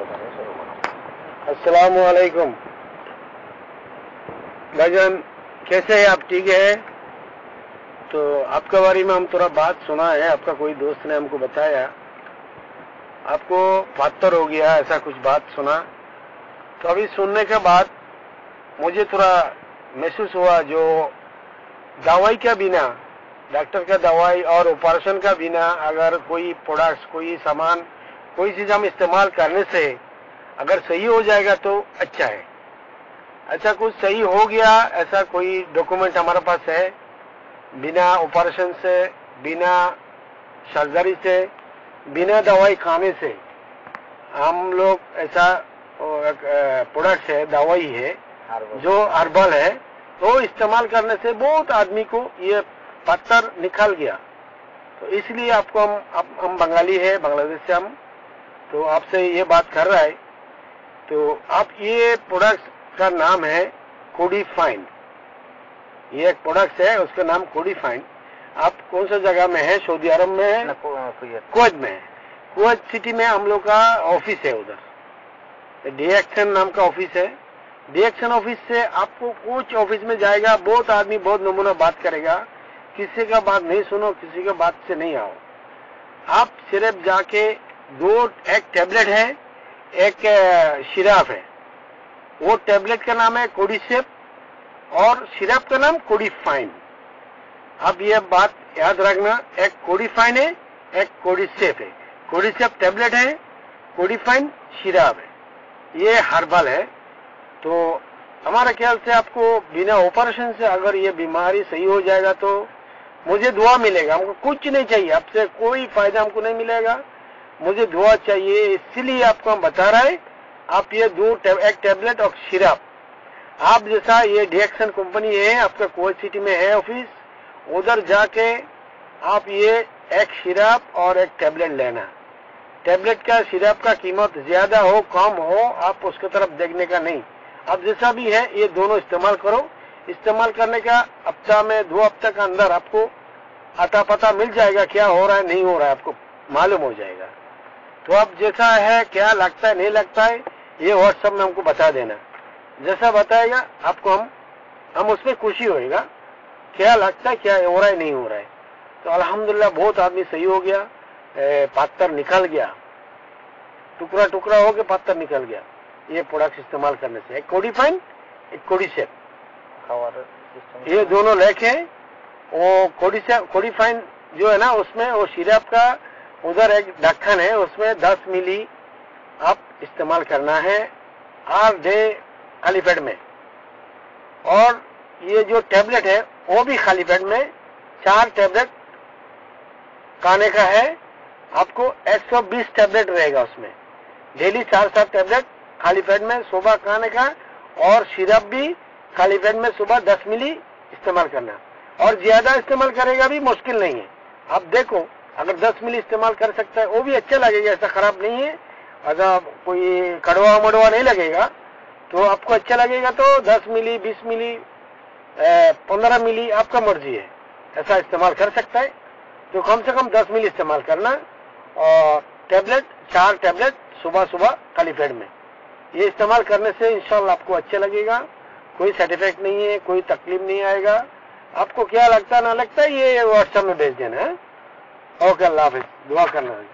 अस्सलाम वालेकुम भाईजान, कैसे है आप? ठीक है। तो आपके बारे में हम थोड़ा बात सुना है, आपका कोई दोस्त ने हमको बताया आपको 72 हो गया, ऐसा कुछ बात सुना। तो अभी सुनने के बाद मुझे थोड़ा महसूस हुआ, जो दवाई के बिना, डॉक्टर का दवाई और ऑपरेशन का बिना अगर कोई प्रोडक्ट्स, कोई सामान, कोई चीज हम इस्तेमाल करने से अगर सही हो जाएगा तो अच्छा है। अच्छा, कुछ सही हो गया ऐसा कोई डॉक्यूमेंट हमारे पास है? बिना ऑपरेशन से, बिना सर्जरी से, बिना दवाई खाने से हम लोग ऐसा प्रोडक्ट है, दवाई है जो हर्बल है, तो इस्तेमाल करने से बहुत आदमी को ये पत्थर निकल गया। तो इसलिए आपको हम बंगाली है, बांग्लादेश से हम, तो आपसे ये बात कर रहा है। तो आप ये प्रोडक्ट का नाम है कोडिफाइन। ये एक प्रोडक्ट है, उसका नाम कोडिफाइन। आप कौन सा जगह में है? सऊदी अरब में है, कुवैत में है। कुवैत सिटी में हम लोग का ऑफिस है, उधर डीएक्शन नाम का ऑफिस है। डीएक्शन ऑफिस से आपको कुछ ऑफिस में जाएगा, बहुत आदमी बहुत नमूना बात करेगा, किसी का बात नहीं सुनो, किसी का बात से नहीं आओ। आप सिर्फ जाके एक टैबलेट है, एक सिरप है, वो टैबलेट का नाम है कोडिसेप और सिरप का नाम कोडिफाइन। अब ये बात याद रखना, एक कोडिफाइन है, एक कोडिसेप है। कोडिसेप टैबलेट है, कोडिफाइन सिरप है। ये हर्बल है। तो हमारे ख्याल से आपको बिना ऑपरेशन से अगर ये बीमारी सही हो जाएगा तो मुझे दुआ मिलेगा। हमको कुछ नहीं चाहिए, आपसे कोई फायदा हमको नहीं मिलेगा, मुझे दुआ चाहिए। इसलिए आपको हम बता रहे हैं, आप ये एक टैबलेट और सिरप, आप जैसा ये डीएक्शन कंपनी है, आपका कुवैत सिटी में है ऑफिस, उधर जाके आप ये एक सिरप और एक टैबलेट लेना। टैबलेट का, सिरप का कीमत ज्यादा हो कम हो, आप उसकी तरफ देखने का नहीं। आप जैसा भी है ये दोनों इस्तेमाल करो। इस्तेमाल करने का हफ्ता में 2 हफ्ते का अंदर आपको अता पता मिल जाएगा, क्या हो रहा है नहीं हो रहा है, आपको मालूम हो जाएगा। तो आप जैसा है, क्या लगता है नहीं लगता है, ये व्हाट्सएप में हमको बता देना। जैसा बताएगा आपको हम उसमें खुशी होएगा, क्या लगता है, क्या हो रहा है नहीं हो रहा है। तो अल्हम्दुलिल्लाह बहुत आदमी सही हो गया, पत्थर निकल गया, टुकड़ा टुकड़ा हो गया, पत्थर निकल गया ये प्रोडक्ट इस्तेमाल करने से। एक कोडिफाइन, एक कोडिसेप, ये दोनों लेके वो कोडिफाइन जो है ना, उसमें वो सिरप का उधर एक ढक्कन है, उसमें 10 मिली आप इस्तेमाल करना है हर डे खाली पेट में। और ये जो टैबलेट है वो भी खाली पेट में 4 टैबलेट खाने का है। आपको 120 टैबलेट रहेगा उसमें, डेली 4-7 टैबलेट खाली पेट में सुबह खाने का, और सिरप भी खाली पेट में सुबह 10 मिली इस्तेमाल करना। और ज्यादा इस्तेमाल करेगा भी मुश्किल नहीं है। आप देखो, अगर 10 मिली इस्तेमाल कर सकता है वो भी अच्छा लगेगा, ऐसा खराब नहीं है। अगर कोई कड़वा मड़वा नहीं लगेगा तो आपको अच्छा लगेगा। तो 10 मिली, 20 मिली, 15 मिली आपका मर्जी है, ऐसा इस्तेमाल कर सकता है। तो कम से कम 10 मिली इस्तेमाल करना, और टैबलेट 4 टैबलेट सुबह सुबह खाली पेट में। ये इस्तेमाल करने से इंशाल्लाह आपको अच्छा लगेगा, कोई साइड इफेक्ट नहीं है, कोई तकलीफ नहीं आएगा। आपको क्या लगता ना लगता है ये व्हाट्सएप में भेज देना है। ओके, अल्लाह हाफिज, दुआ करना है।